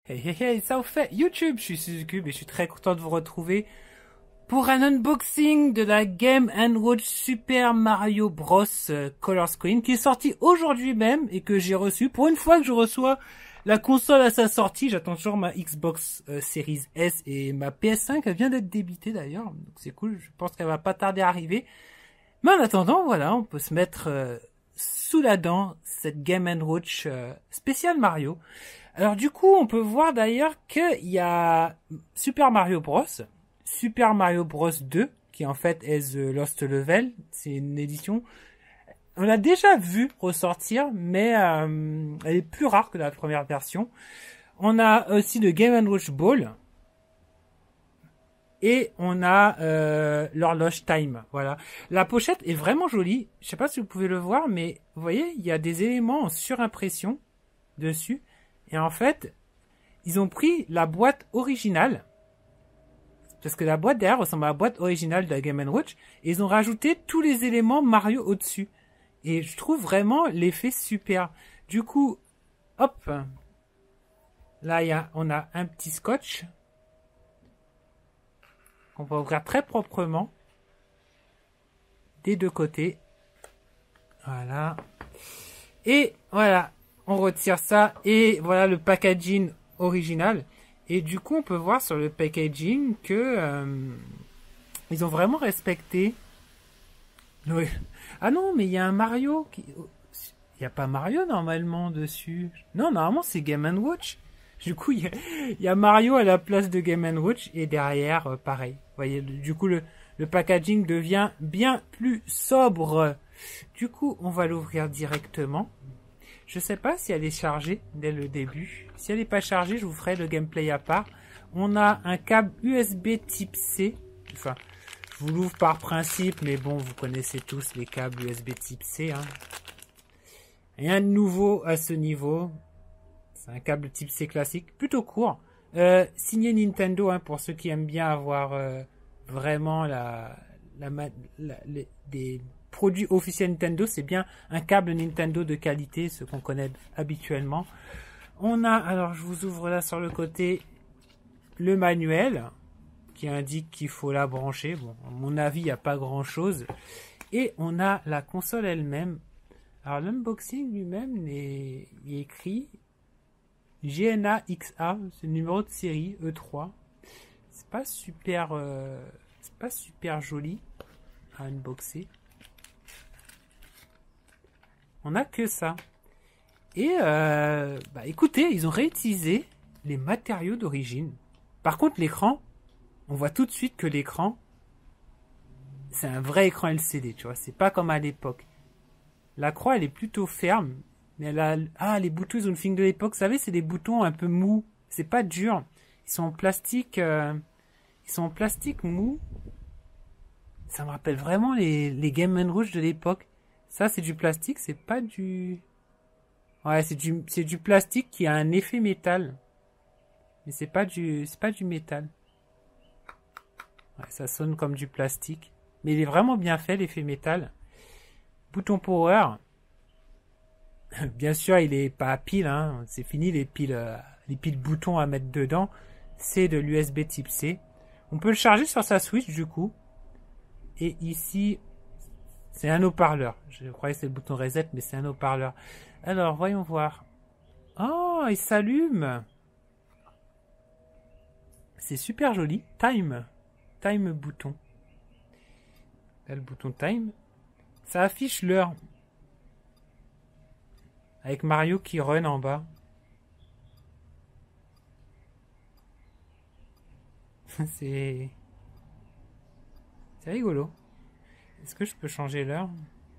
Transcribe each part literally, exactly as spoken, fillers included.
Hey hey hey, ça vous fait YouTube, je suis Suzucube et je suis très content de vous retrouver pour un unboxing de la Game and Watch Super Mario Bros Color Screen qui est sorti aujourd'hui même et que j'ai reçu. Pour une fois que je reçois la console à sa sortie, j'attends toujours ma Xbox euh, Series S et ma P S cinq, elle vient d'être débitée d'ailleurs, donc c'est cool, je pense qu'elle va pas tarder à arriver. Mais en attendant, voilà, on peut se mettre euh, sous la dent cette Game and Watch euh, spéciale Mario. Alors du coup, on peut voir d'ailleurs qu'il y a Super Mario Bros, Super Mario Bros deux, qui en fait est The Lost Level, c'est une édition, on l'a déjà vu ressortir, mais euh, elle est plus rare que la première version. On a aussi le Game and Watch Ball, et on a euh, l'horloge Time, voilà. La pochette est vraiment jolie, je sais pas si vous pouvez le voir, mais vous voyez, il y a des éléments en surimpression dessus. Et en fait, ils ont pris la boîte originale, parce que la boîte derrière ressemble à la boîte originale de la Game and Watch, et ils ont rajouté tous les éléments Mario au-dessus. Et je trouve vraiment l'effet super. Du coup, hop, là y a, on a un petit scotch qu'on va ouvrir très proprement des deux côtés. Voilà. Et voilà. On retire ça et voilà le packaging original. Et du coup, on peut voir sur le packaging que euh, ils ont vraiment respecté. Oui. Ah non, mais il y a un Mario qui. Il n'y a pas Mario normalement dessus. Non, normalement c'est Game and Watch. Du coup, il y, a, il y a Mario à la place de Game and Watch et derrière, euh, pareil. Vous voyez, du coup, le, le packaging devient bien plus sobre. Du coup, on va l'ouvrir directement. Je sais pas si elle est chargée dès le début. Si elle n'est pas chargée, je vous ferai le gameplay à part. On a un câble U S B type C. Enfin, je vous l'ouvre par principe, mais bon, vous connaissez tous les câbles U S B type C. Hein. Rien de nouveau à ce niveau. C'est un câble type C classique, plutôt court. Euh, signé Nintendo, hein, pour ceux qui aiment bien avoir euh, vraiment la, la, la, les, des... produit officiel Nintendo, c'est bien un câble Nintendo de qualité, ce qu'on connaît habituellement. On a, alors je vous ouvre là sur le côté, le manuel, qui indique qu'il faut la brancher. Bon, à mon avis, il n'y a pas grand chose. Et on a la console elle-même. Alors l'unboxing lui-même, est, il est écrit G N A X A, c'est le numéro de série E trois. C'est pas super, euh, c'est pas super joli à unboxer. On n'a que ça. Et euh, bah écoutez, ils ont réutilisé les matériaux d'origine. Par contre, l'écran, on voit tout de suite que l'écran, c'est un vrai écran L C D, tu vois. C'est pas comme à l'époque. La croix, elle est plutôt ferme. Mais elle a... Ah, les boutons, ils ont le feeling de l'époque. Vous savez, c'est des boutons un peu mous. C'est pas dur. Ils sont en plastique... Euh... Ils sont en plastique mou. Ça me rappelle vraiment les, les Game and Watch de l'époque. Ça, c'est du plastique, c'est pas du... Ouais, c'est du, c'est du plastique qui a un effet métal. Mais c'est pas du, c'est pas du métal. Ouais, ça sonne comme du plastique. Mais il est vraiment bien fait, l'effet métal. Bouton power. Bien sûr, il est pas à pile, hein. C'est fini les piles, euh, les piles boutons à mettre dedans. C'est de l'U S B type C. On peut le charger sur sa Switch, du coup. Et ici... c'est un haut-parleur. Je croyais que c'est le bouton reset, mais c'est un haut-parleur. Alors, voyons voir. Oh, il s'allume. C'est super joli. Time. Time bouton. Là, le bouton time. Ça affiche l'heure. Avec Mario qui run en bas. C'est... C'est rigolo. Est-ce que je peux changer l'heure?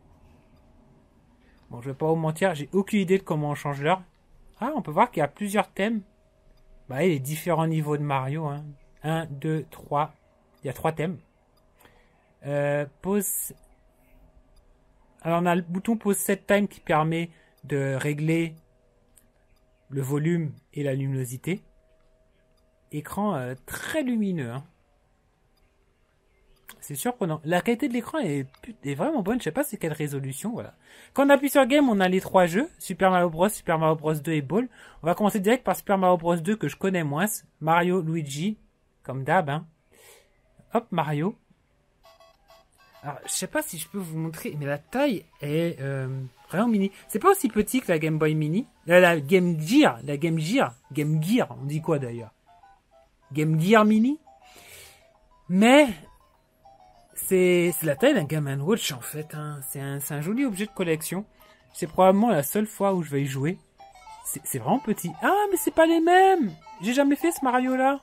Bon, je vais pas vous mentir, j'ai aucune idée de comment on change l'heure. Ah, on peut voir qu'il y a plusieurs thèmes. Bah, il y a différents niveaux de Mario. Hein. un, deux, trois. Il y a trois thèmes. Euh, pause. Alors, on a le bouton pause set time qui permet de régler le volume et la luminosité. Écran euh, très lumineux. Hein. C'est surprenant. La qualité de l'écran est, est vraiment bonne. Je sais pas c'est quelle résolution, voilà. Quand on appuie sur Game, on a les trois jeux. Super Mario Bros, Super Mario Bros deux et Ball. On va commencer direct par Super Mario Bros deux que je connais moins. Mario, Luigi, comme d'hab, hein. Hop, Mario. Alors, je sais pas si je peux vous montrer, mais la taille est euh, vraiment mini. C'est pas aussi petit que la Game Boy Mini. Euh, la Game Gear, la Game Gear, Game Gear, on dit quoi d'ailleurs? Game Gear Mini. Mais c'est la taille d'un Game and Watch en fait. Hein. C'est un, un joli objet de collection. C'est probablement la seule fois où je vais y jouer. C'est vraiment petit. Ah, mais c'est pas les mêmes. J'ai jamais fait ce Mario là.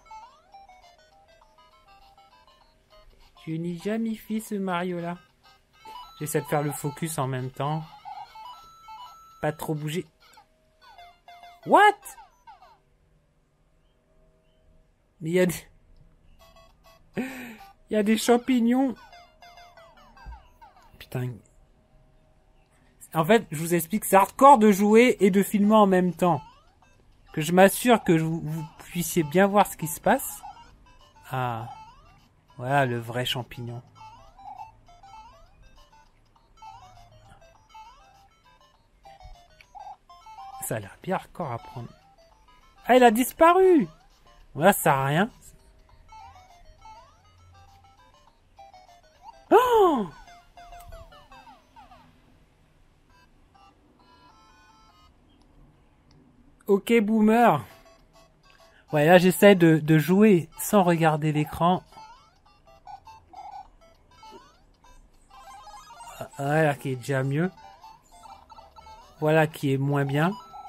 Je n'ai jamais fait ce Mario là. J'essaie de faire le focus en même temps. Pas trop bouger. What? Mais il y a des... Il y a des champignons. Putain. En fait, je vous explique, c'est hardcore de jouer et de filmer en même temps. Que je m'assure que vous, vous puissiez bien voir ce qui se passe. Ah. Voilà le vrai champignon. Ça a l'air bien hardcore à prendre. Ah, il a disparu! Voilà, ça sert à rien. Oh! Ok, boomer. Ouais, là, j'essaie de, de jouer sans regarder l'écran. Voilà qui est déjà mieux. Voilà qui est moins bien.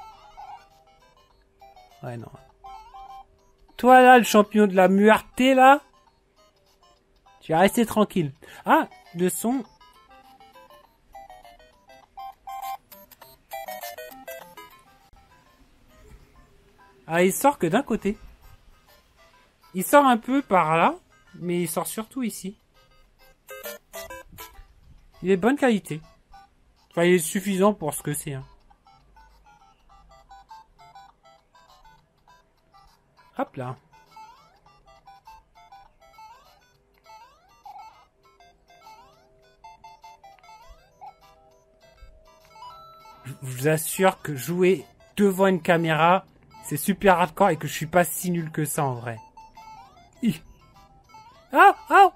Ouais, non. Toi, là, le champion de la muerté, là. Tu vas rester tranquille. Ah, le son. Ah, il sort que d'un côté. Il sort un peu par là, mais il sort surtout ici. Il est de bonne qualité. Enfin, il est suffisant pour ce que c'est. Hein. Hop là. Je vous assure que jouer devant une caméra, c'est super hardcore et que je suis pas si nul que ça en vrai. Hi. Ah, ah.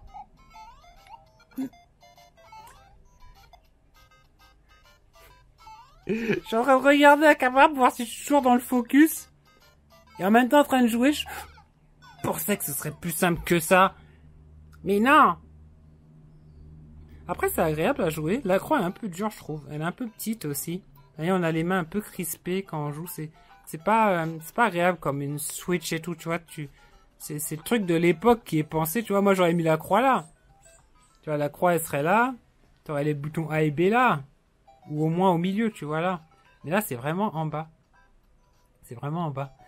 Je suis en train de regarder la caméra pour voir si je suis toujours dans le focus. Et en même temps en train de jouer, je pensais que ce serait plus simple que ça. Mais non. Après c'est agréable à jouer. La croix est un peu dure je trouve. Elle est un peu petite aussi. Et on a les mains un peu crispées quand on joue. C'est c'est pas euh, c'est pas agréable comme une Switch et tout. Tu vois, tu c'est c'est le truc de l'époque qui est pensé. Tu vois, moi j'aurais mis la croix là. Tu vois, la croix elle serait là. Tu aurais les boutons A et B là. Ou au moins au milieu, tu vois là. Mais là, c'est vraiment en bas. C'est vraiment en bas.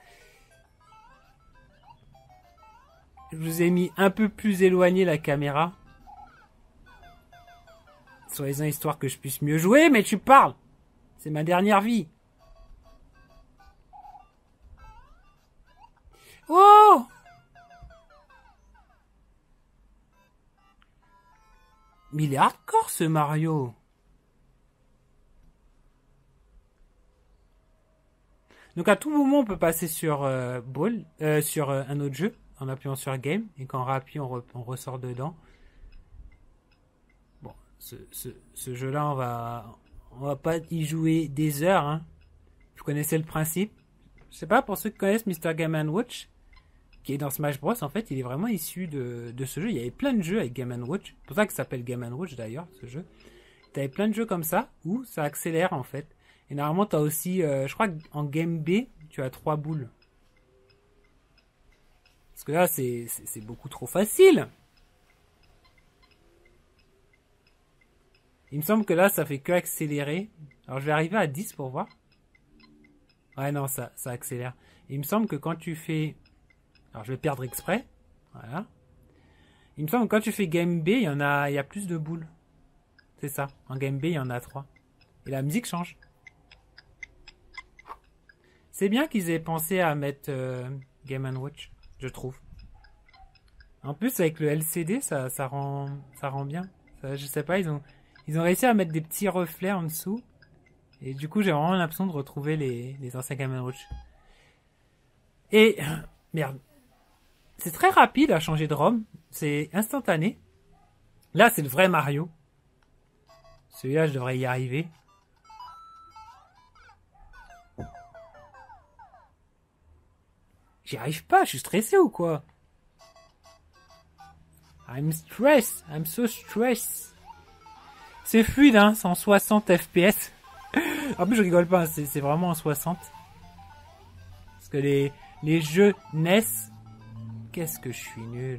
Je vous ai mis un peu plus éloigné la caméra. Soi-disant histoire que je puisse mieux jouer, mais tu parles. C'est ma dernière vie. Oh! Mais il est hardcore ce Mario. Donc à tout moment, on peut passer sur euh, Ball, euh, sur euh, un autre jeu, en appuyant sur Game, et quand on rappuie, on, re on ressort dedans. Bon, ce, ce, ce jeu-là, on va, on va pas y jouer des heures. Hein. Vous connaissez le principe. Je sais pas, pour ceux qui connaissent Mister Game and Watch, qui est dans Smash Bros, en fait, il est vraiment issu de, de ce jeu. Il y avait plein de jeux avec Game and Watch. C'est pour ça qu'il s'appelle Game and Watch d'ailleurs, ce jeu. Tu avais plein de jeux comme ça, où ça accélère en fait. Et normalement, tu as aussi, euh, je crois qu'en Game B, tu as trois boules. Parce que là, c'est beaucoup trop facile. Il me semble que là, ça fait que accélérer. Alors, je vais arriver à dix pour voir. Ouais, non, ça, ça accélère. Et il me semble que quand tu fais... Alors, je vais perdre exprès. Voilà. Il me semble que quand tu fais Game B, il y en a, il y a plus de boules. C'est ça. En Game B, il y en a trois. Et la musique change. C'est bien qu'ils aient pensé à mettre euh, Game and Watch, je trouve. En plus, avec le L C D, ça, ça rend, ça rend bien. Ça, je sais pas, ils ont, ils ont réussi à mettre des petits reflets en dessous. Et du coup, j'ai vraiment l'impression de retrouver les, les anciens Game and Watch. Et, merde. C'est très rapide à changer de ROM. C'est instantané. Là, c'est le vrai Mario. Celui-là, je devrais y arriver. J'y arrive pas, je suis stressé ou quoi? I'm stressed, I'm so stressed. C'est fluide, hein, c'est en soixante F P S. En plus, je rigole pas, c'est vraiment en soixante. Parce que les, les jeux N E S... Qu'est-ce que je suis nul.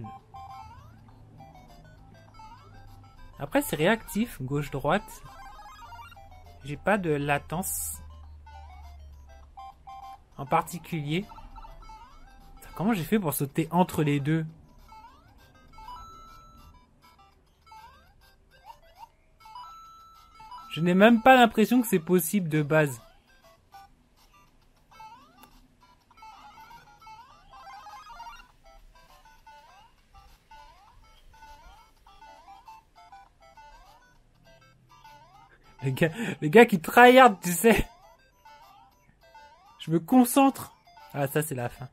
Après, c'est réactif, gauche-droite. J'ai pas de latence. En particulier. Comment j'ai fait pour sauter entre les deux? Je n'ai même pas l'impression que c'est possible de base. Le gars, le gars qui tryhard, tu sais. Je me concentre. Ah, ça, c'est la fin.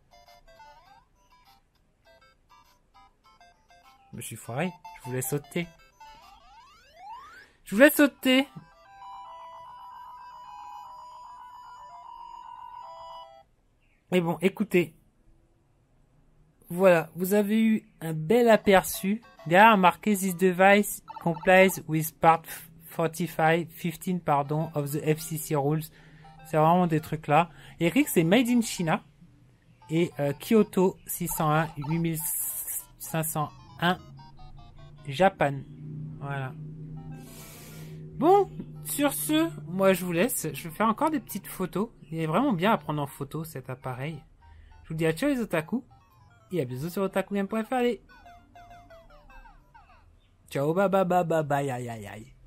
Je me suis foiré. Je voulais sauter. Je voulais sauter. Mais bon, écoutez. Voilà, vous avez eu un bel aperçu. Derrière, marqué This device complies with part forty-five, quinze, pardon, of the F C C rules. C'est vraiment des trucs là. Eric, c'est Made in China. Et euh, Kyoto six cent un, huit mille cinq cent un, Japan. Voilà. Bon, sur ce, moi je vous laisse. Je vais faire encore des petites photos. Il est vraiment bien à prendre en photo cet appareil. Je vous dis à ciao les otaku. Et à bientôt sur otakugame point F R. Allez. Ciao, bye bye bye bye bye aïe aïe aïe.